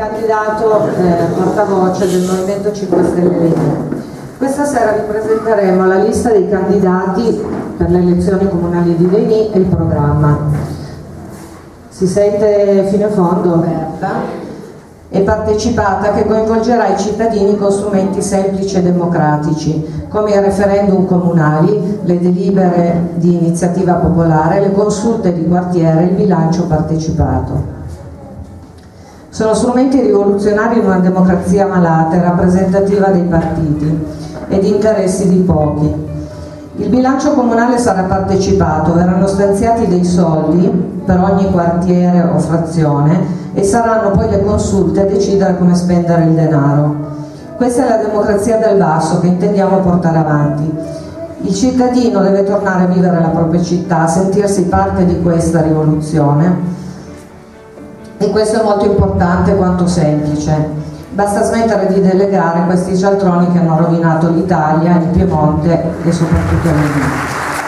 candidato portavoce del Movimento 5 Stelle Legno. Questa sera vi presenteremo la lista dei candidati per le elezioni comunali di Legni e il programma. Si sente fino in fondo aperta e partecipata, che coinvolgerà i cittadini con strumenti semplici e democratici come i referendum comunali, le delibere di iniziativa popolare, le consulte di quartiere e il bilancio partecipato. Sono strumenti rivoluzionari in una democrazia malata e rappresentativa dei partiti e di interessi di pochi. Il bilancio comunale sarà partecipato, verranno stanziati dei soldi per ogni quartiere o frazione e saranno poi le consulte a decidere come spendere il denaro. Questa è la democrazia del basso che intendiamo portare avanti. Il cittadino deve tornare a vivere la propria città, sentirsi parte di questa rivoluzione, e questo è molto importante quanto semplice. Basta smettere di delegare questi cialtroni che hanno rovinato l'Italia, il Piemonte e soprattutto l'Emilia.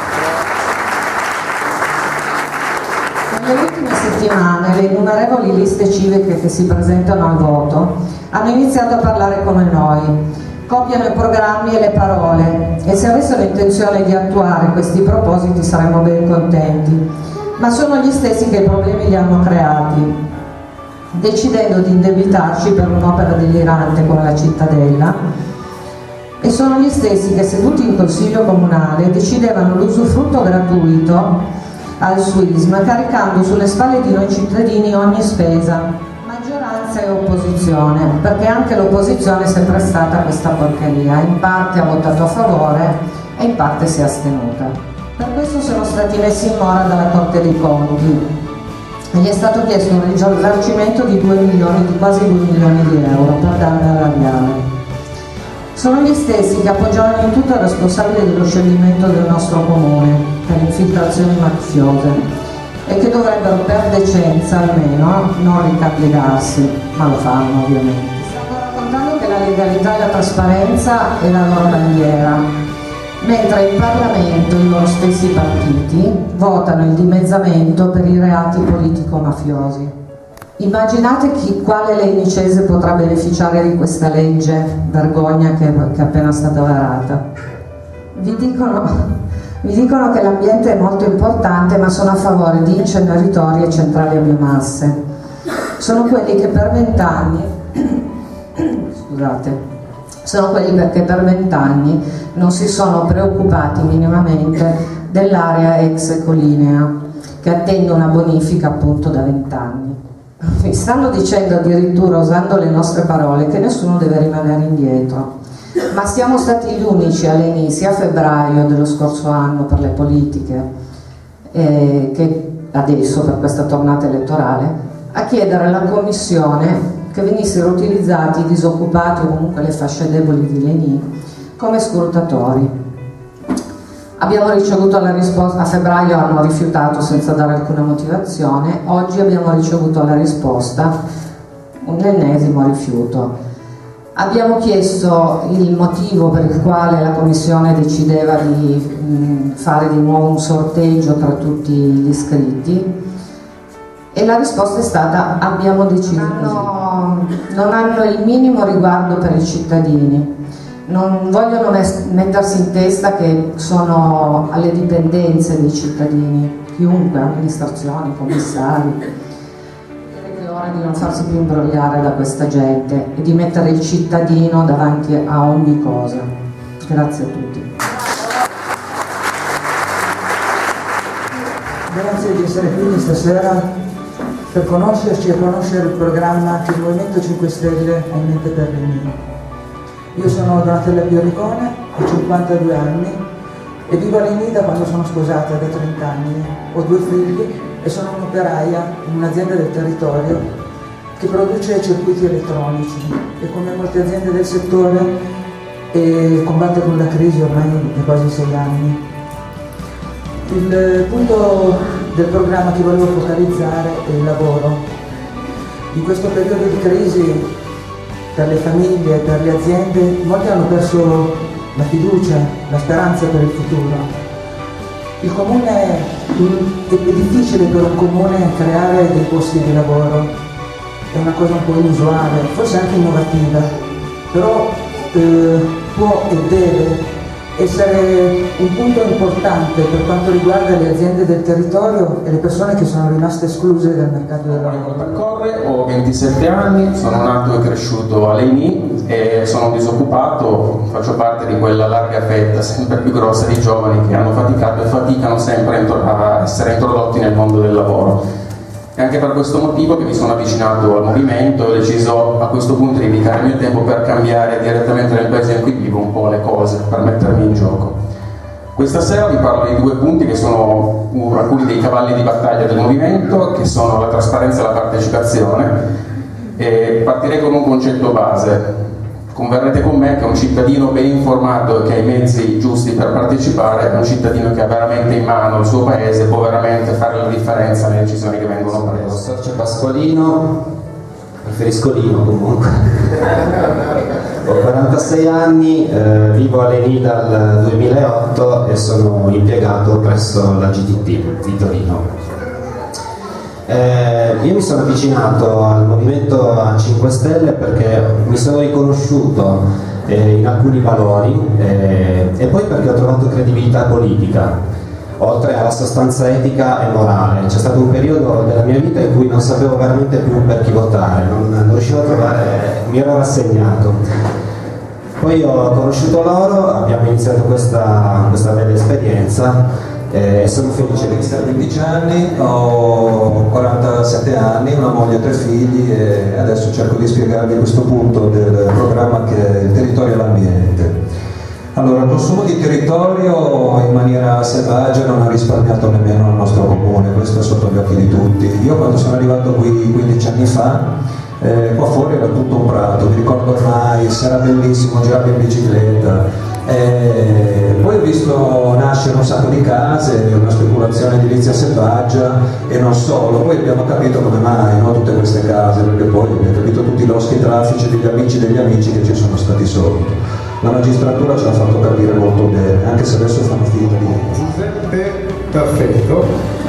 Nelle ultime settimane le innumerevoli liste civiche che si presentano al voto hanno iniziato a parlare come noi, copiano i programmi e le parole, e se avessero intenzione di attuare questi propositi saremmo ben contenti, ma sono gli stessi che i problemi li hanno creati, decidendo di indebitarci per un'opera delirante come la cittadella, e sono gli stessi che, seduti in consiglio comunale, decidevano l'usufrutto gratuito al SUISM, caricando sulle spalle di noi cittadini ogni spesa, maggioranza e opposizione, perché anche l'opposizione è sempre stata a questa porcheria, in parte ha votato a favore e in parte si è astenuta. Per questo sono stati messi in mora dalla Corte dei Conti e gli è stato chiesto un risarcimento di quasi 2 milioni di euro per danno erariale. Sono gli stessi che appoggiavano in tutto il responsabile dello scioglimento del nostro comune per infiltrazioni mafiose e che dovrebbero, per decenza almeno, non ricandidarsi, ma lo fanno ovviamente. Stiamo raccontando che la legalità e la trasparenza è la loro bandiera, mentre in Parlamento i loro stessi partiti votano il dimezzamento per i reati politico-mafiosi. Immaginate quale lenicese potrà beneficiare di questa legge, vergogna che è appena stata varata. Vi dicono che l'ambiente è molto importante, ma sono a favore di inceneritori e centrali a biomasse. Sono quelli che per 20 anni che per 20 anni non si sono preoccupati minimamente dell'area ex Ecolinea, che attende una bonifica appunto da 20 anni. Mi stanno dicendo addirittura, usando le nostre parole, che nessuno deve rimanere indietro, ma siamo stati gli unici all'ENI, sia a febbraio dello scorso anno per le politiche che adesso per questa tornata elettorale, a chiedere alla Commissione che venissero utilizzati i disoccupati o comunque le fasce deboli di Leni come scrutatori. Abbiamo ricevuto la risposta, a febbraio hanno rifiutato senza dare alcuna motivazione, oggi abbiamo ricevuto la risposta, un ennesimo rifiuto. Abbiamo chiesto il motivo per il quale la Commissione decideva di fare di nuovo un sorteggio tra tutti gli iscritti e la risposta è stata: abbiamo deciso così. Non hanno il minimo riguardo per i cittadini. Non vogliono mettersi in testa che sono alle dipendenze dei cittadini, chiunque, amministrazioni, commissari. Direi che è ora di non farsi più imbrogliare da questa gente e di mettere il cittadino davanti a ogni cosa. Grazie a tutti. Grazie di essere qui stasera per conoscerci e conoscere il programma che il Movimento 5 Stelle ha in mente per Leni. Io sono Donatella Pioricone, ho 52 anni e vivo a Leni da quando sono sposata, da 30 anni. Ho 2 figli e sono un'operaia in un'azienda del territorio che produce circuiti elettronici e, come molte aziende del settore, combatte con la crisi ormai da quasi 6 anni. Il punto del programma che volevo focalizzare è il lavoro. In questo periodo di crisi per le famiglie, per le aziende, molti hanno perso la fiducia, la speranza per il futuro. Il comune, è difficile per un comune creare dei posti di lavoro è una cosa un po' inusuale, forse anche innovativa, però può e deve essere un punto importante per quanto riguarda le aziende del territorio e le persone che sono rimaste escluse dal mercato del lavoro. Percorre, ho 27 anni, sono nato e cresciuto a Leni e sono disoccupato, faccio parte di quella larga fetta sempre più grossa di giovani che hanno faticato e faticano sempre a essere introdotti nel mondo del lavoro. È anche per questo motivo che mi sono avvicinato al movimento e ho deciso a questo punto di dedicare il mio tempo per cambiare direttamente nel paese in cui vivo un po' le cose, per mettermi in gioco. Questa sera vi parlo di due punti che sono alcuni dei cavalli di battaglia del movimento, che sono la trasparenza e la partecipazione, e partirei con un concetto base. Converrete con me che un cittadino ben informato e che ha i mezzi giusti per partecipare è un cittadino che ha veramente in mano il suo paese e può veramente fare la differenza nelle decisioni che vengono prese. Sergio Pasqualino, preferisco Lino comunque. Ho 46 anni, vivo a Leni dal 2008 e sono impiegato presso la GTT di Torino. Io mi sono avvicinato al Movimento 5 Stelle perché mi sono riconosciuto in alcuni valori e poi perché ho trovato credibilità politica, oltre alla sostanza etica e morale. C'è stato un periodo della mia vita in cui non sapevo veramente più per chi votare, non riuscivo a trovare, mi ero rassegnato. Poi ho conosciuto loro, abbiamo iniziato questa bella esperienza. Sono felice di essere 15 anni, ho 47 anni, una moglie e 3 figli e adesso cerco di spiegarvi questo punto del programma che è il territorio e l'ambiente. Allora, il consumo di territorio in maniera selvaggia non ha risparmiato nemmeno il nostro comune, questo è sotto gli occhi di tutti. Io quando sono arrivato qui 15 anni fa, qua fuori era tutto un prato, mi ricordo ormai, se era bellissimo, girare in bicicletta. Poi ho visto nascere un sacco di case, una speculazione edilizia selvaggia e non solo, poi abbiamo capito come mai, no, tutte queste case, perché poi abbiamo capito tutti i loschi traffici degli amici che ci sono stati sotto. La magistratura ce l'ha fatto capire molto bene, anche se adesso fanno finta di niente. Giuseppe Perfetto.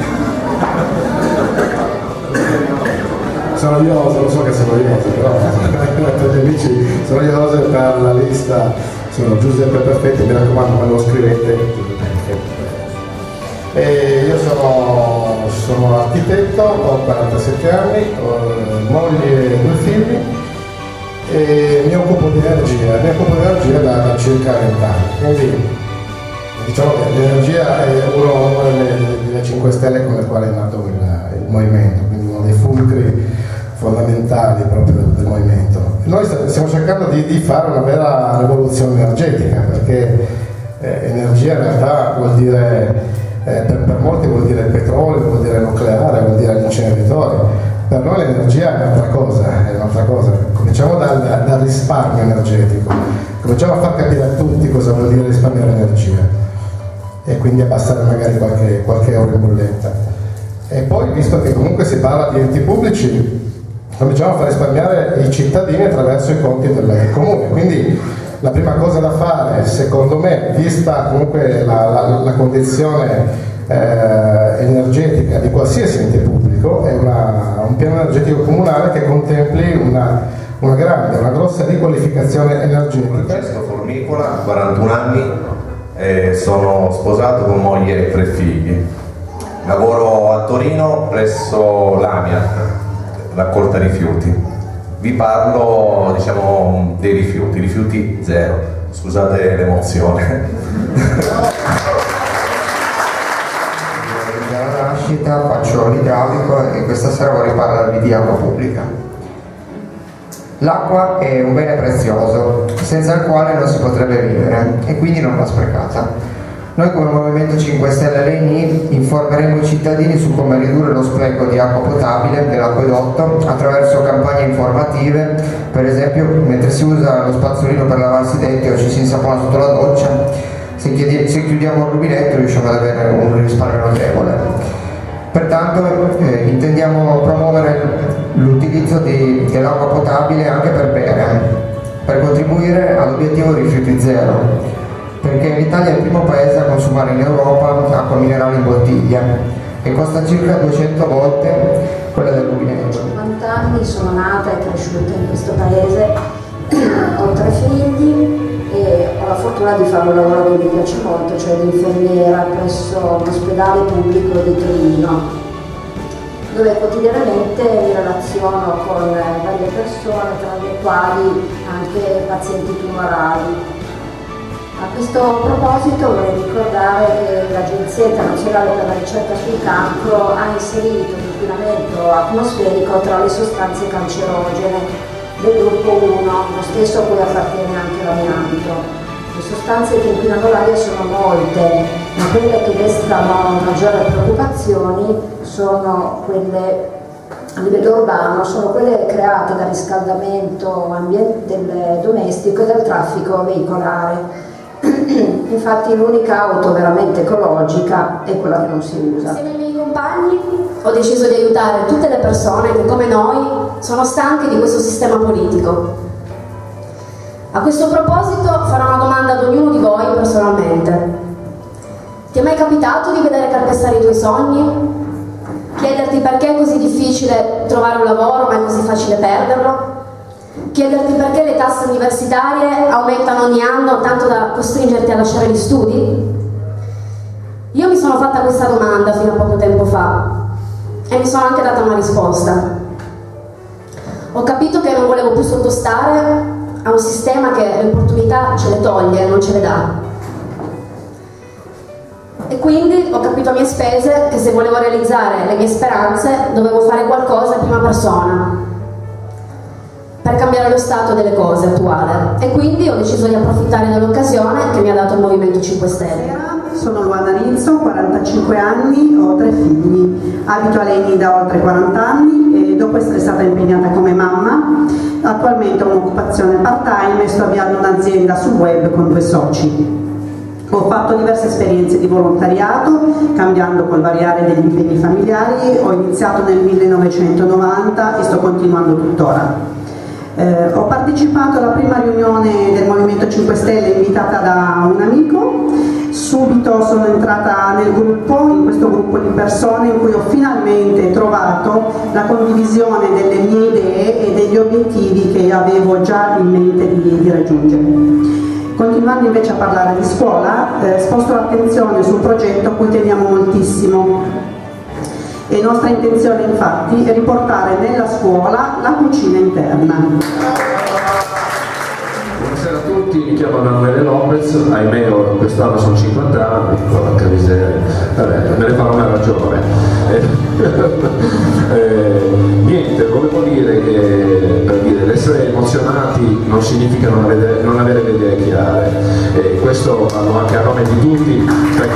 Sono ioso, lo so che sono ioso, però per gli amici sono ioso per la lista. Sono Giuseppe Perfetto, mi raccomando quando lo scrivete Giuseppe Perfetto. E io sono architetto, ho 47 anni, ho moglie e 2 figli e mi occupo di energia da circa 20 anni. Quindi diciamo che l'energia è una delle 5 stelle con le quali è nato il movimento, quindi uno dei fulcri fondamentali proprio del movimento. Noi stiamo cercando di fare una vera rivoluzione energetica, perché energia in realtà vuol dire, per molti vuol dire petrolio, vuol dire nucleare, vuol dire inceneritori. Per noi l'energia è un'altra cosa. Cominciamo dal risparmio energetico, cominciamo a far capire a tutti cosa vuol dire risparmiare energia e quindi abbassare magari qualche euro in bolletta. E poi, visto che comunque si parla di enti pubblici, cominciamo a far risparmiare i cittadini attraverso i conti del comune. Quindi la prima cosa da fare, secondo me, vista comunque la condizione energetica di qualsiasi ente pubblico, è un piano energetico comunale che contempli una grossa riqualificazione energetica. Francesco Formicola, 41 anni, sono sposato con moglie e 3 figli. Lavoro a Torino presso l'AMIA, raccolta rifiuti. Vi parlo, diciamo, dei rifiuti zero. Scusate l'emozione. Dalla nascita faccio l'idraulico e questa sera vorrei parlarvi di acqua pubblica. L'acqua è un bene prezioso, senza il quale non si potrebbe vivere e quindi non va sprecata. Noi come Movimento 5 Stelle Leni informeremo i cittadini su come ridurre lo spreco di acqua potabile dell'acquedotto attraverso campagne informative, per esempio mentre si usa lo spazzolino per lavarsi i denti o ci si insapona sotto la doccia, se chiudiamo il rubinetto riusciamo ad avere un risparmio notevole. Pertanto intendiamo promuovere l'utilizzo dell'acqua potabile anche per bere, per contribuire all'obiettivo rifiuti zero, perché l'Italia è il primo paese a consumare in Europa acqua minerale in bottiglia e costa circa 200 volte quella del rubinetto. anni, sono nata e cresciuta in questo paese, ho 3 figli e ho la fortuna di fare un lavoro che mi piace molto, cioè di infermiera presso l'ospedale pubblico di Torino, dove quotidianamente mi relaziono con varie persone, tra le quali anche pazienti tumorali. A questo proposito vorrei ricordare che l'Agenzia Internazionale per la Ricerca sul Cancro ha inserito l'inquinamento atmosferico tra le sostanze cancerogene del gruppo 1, lo stesso a cui appartiene anche l'amianto. Le sostanze che inquinano l'aria sono molte, ma quelle che destano maggiori preoccupazioni sono quelle a livello urbano, sono quelle create dal riscaldamento del domestico e dal traffico veicolare. Infatti l'unica auto veramente ecologica è quella che non si usa. Insieme ai miei compagni ho deciso di aiutare tutte le persone che come noi sono stanche di questo sistema politico. A questo proposito farò una domanda ad ognuno di voi personalmente. Ti è mai capitato di vedere calpestare i tuoi sogni? Chiederti perché è così difficile trovare un lavoro ma è così facile perderlo? Chiederti perché le tasse universitarie aumentano ogni anno tanto da costringerti a lasciare gli studi? Io mi sono fatta questa domanda fino a poco tempo fa e mi sono anche data una risposta. Ho capito che non volevo più sottostare a un sistema che le opportunità ce le toglie, non ce le dà. E quindi ho capito a mie spese che se volevo realizzare le mie speranze dovevo fare qualcosa in prima persona per cambiare lo stato delle cose attuale, e quindi ho deciso di approfittare dell'occasione che mi ha dato il Movimento 5 Stelle. Sono Luana Rizzo, 45 anni, ho 3 figli, abito a Leni da oltre 40 anni e dopo essere stata impegnata come mamma, attualmente ho un'occupazione part-time e sto avviando un'azienda sul web con 2 soci. Ho fatto diverse esperienze di volontariato, cambiando col variare degli impegni familiari, ho iniziato nel 1990 e sto continuando tuttora. Ho partecipato alla prima riunione del Movimento 5 Stelle invitata da un amico, subito sono entrata nel gruppo, in questo gruppo di persone in cui ho finalmente trovato la condivisione delle mie idee e degli obiettivi che avevo già in mente di raggiungere. Continuando invece a parlare di scuola, sposto l'attenzione sul progetto a cui teniamo moltissimo. E nostra intenzione infatti è riportare nella scuola la cucina interna. Buonasera a tutti, mi chiamo Emanuele Lopez, ahimè quest'anno sono 50 anni, porca miseria, vabbè, me ne farò una ragione. Niente, volevo dire che per dire, essere emozionati non significa non avere le idee chiare, e questo parlo anche a nome di tutti, perché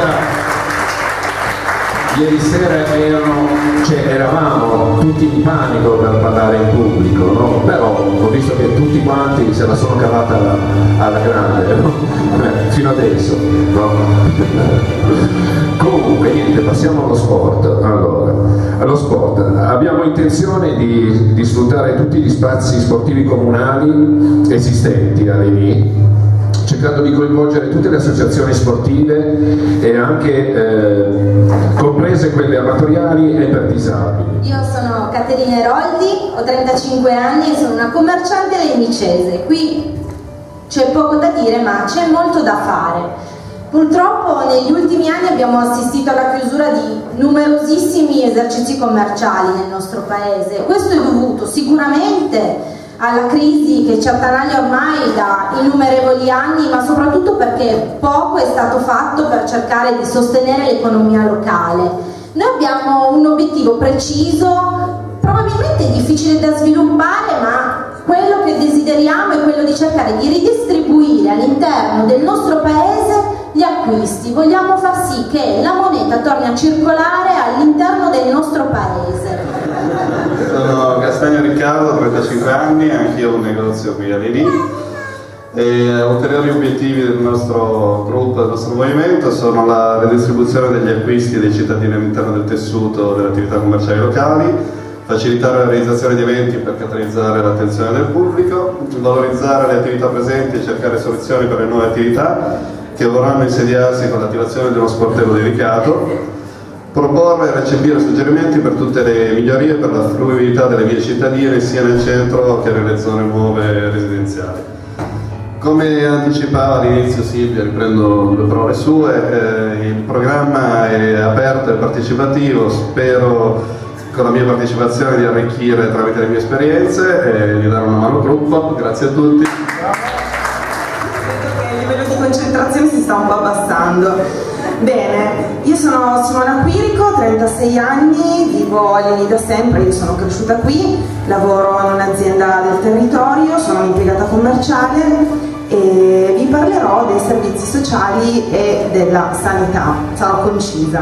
ieri sera eravamo tutti in panico per parlare in pubblico, no? Però ho visto che tutti quanti se la sono cavata alla grande, no? Fino adesso, no? Comunque niente, passiamo allo sport. Allora, allo sport abbiamo intenzione di sfruttare tutti gli spazi sportivi comunali esistenti a Leni, cercando di coinvolgere tutte le associazioni sportive e anche comprese quelle amatoriali e per disabili. Io sono Caterina Eroldi, ho 35 anni e sono una commerciante lenicese. Qui c'è poco da dire, ma c'è molto da fare. Purtroppo negli ultimi anni abbiamo assistito alla chiusura di numerosissimi esercizi commerciali nel nostro paese. Questo è dovuto sicuramente alla crisi che ci attanaglia ormai da innumerevoli anni, ma soprattutto perché poco è stato fatto per cercare di sostenere l'economia locale. Noi abbiamo un obiettivo preciso, probabilmente difficile da sviluppare, ma quello che desideriamo è quello di cercare di ridistribuire all'interno del nostro paese gli acquisti. Vogliamo far sì che la moneta torni a circolare all'interno del nostro paese. Sono Castagno Riccardo, 35 anni, anch'io ho un negozio qui a Leni. Ulteriori obiettivi del nostro gruppo, del nostro movimento, sono la redistribuzione degli acquisti dei cittadini all'interno del tessuto delle attività commerciali locali, facilitare la realizzazione di eventi per catalizzare l'attenzione del pubblico, valorizzare le attività presenti e cercare soluzioni per le nuove attività che vorranno insediarsi con l'attivazione di uno sportello dedicato, proporre e recepire suggerimenti per tutte le migliorie per la fruibilità delle vie cittadine sia nel centro che nelle zone nuove residenziali. Come anticipava all'inizio Silvia, riprendo le parole sue, il programma è aperto e partecipativo, spero con la mia partecipazione di arricchire tramite le mie esperienze e di dare una mano al gruppo. Grazie a tutti. Vedo che il livello di concentrazione si sta un po' abbassando. Bene, io sono Simona Quirico, 36 anni, vivo a Leni da sempre, io sono cresciuta qui, lavoro in un'azienda del territorio, sono un'impiegata commerciale e vi parlerò dei servizi sociali e della sanità. Sarò concisa.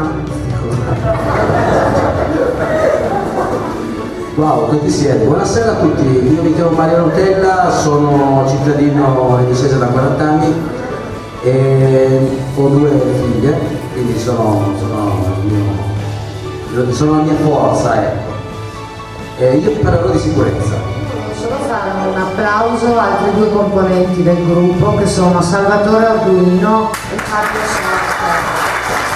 Wow, quanti siete? Buonasera a tutti, io mi chiamo Mario Rotella, sono cittadino lenisese da 40 anni e ho 2 figlie, quindi sono la mia forza, ecco. Io vi parlerò di sicurezza. Solo fare un applauso a altri 2 componenti del gruppo che sono Salvatore Arduino e Fabio Sorte.